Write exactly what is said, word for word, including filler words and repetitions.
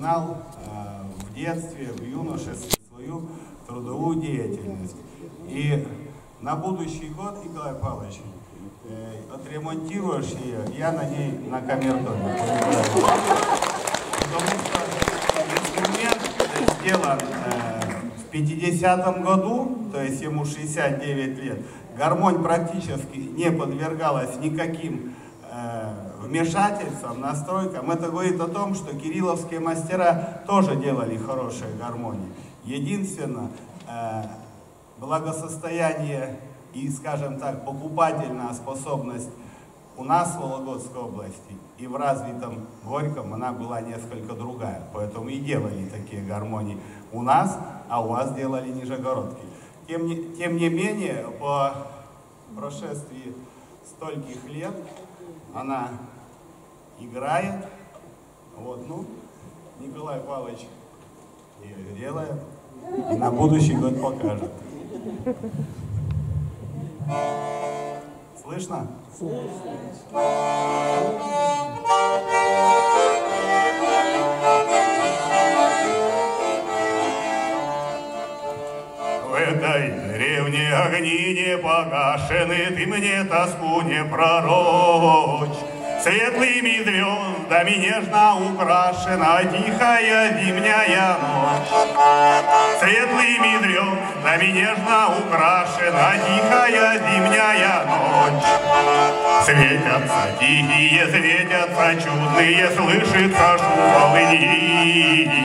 начинал в детстве, в юношестве свою трудовую деятельность. И на будущий год, Николай Павлович, отремонтируешь ее, я на ней на камертоне. Потому что инструмент сделан в пятидесятом году, то есть ему шестьдесят девять лет. Гармонь практически не подвергалась никаким э, вмешательствам, настройкам. Это говорит о том, что кирилловские мастера тоже делали хорошие гармонии. Единственное, э, благосостояние и, скажем так, покупательная способность у нас в Вологодской области и в развитом Горьком она была несколько другая. Поэтому и делали такие гармонии у нас, а у вас делали нижегородки. Тем не, тем не менее, по прошествии стольких лет она играет. Вот, ну, Николай Павлович ее делает и на будущий год покажет. Слышно? В этой деревне огни не погашены, ты мне тоску не пророчь. Светлыми звездами нежно украшена тихая зимняя ночь. Светлыми звездами нежно украшена тихая зимняя ночь. Светятся тихие, светятся чудные, слышится шум волыни.